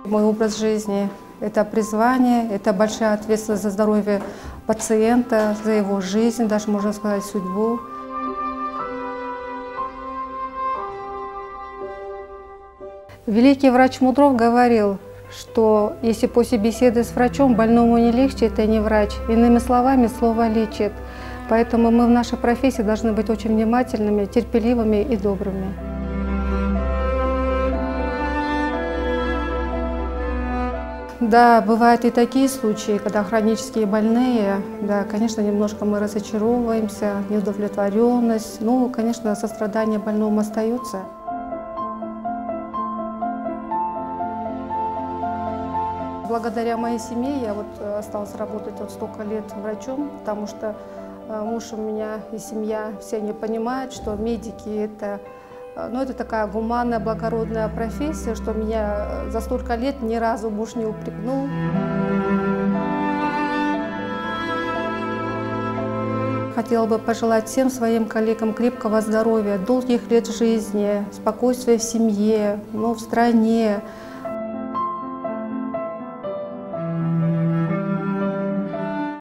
Мой образ жизни – это призвание, это большая ответственность за здоровье пациента, за его жизнь, даже, можно сказать, судьбу. Великий врач Мудров говорил, что если после беседы с врачом больному не легче, это не врач. Иными словами, слово лечит. Поэтому мы в нашей профессии должны быть очень внимательными, терпеливыми и добрыми. Да, бывают и такие случаи, когда хронические больные, да, конечно, немножко мы разочаровываемся, неудовлетворенность, ну, конечно, сострадание больному остается. Благодаря моей семье я осталась работать столько лет врачом, потому что муж у меня и семья все не понимают, что медики это такая гуманная, благородная профессия, что меня за столько лет ни разу муж не упрекнул. Хотела бы пожелать всем своим коллегам крепкого здоровья, долгих лет жизни, спокойствия в семье, в стране.